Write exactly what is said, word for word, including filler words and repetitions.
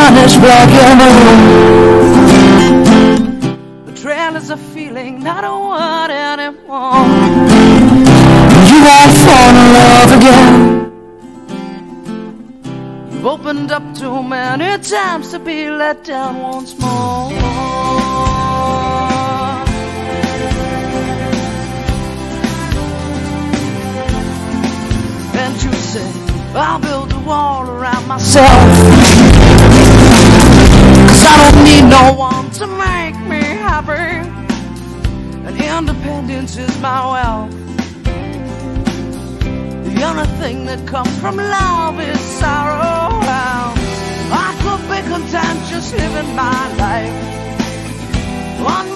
sun is black and blue. Betrayal is a feeling, not a word anymore. You won't fall in love again. You've opened up too many times to be let down once more. And you say, I'll build a wall around myself, 'cause I don't need no one to make me happy, and independence is my wealth. The only thing that comes from love is sorrow. I could be content just living my life on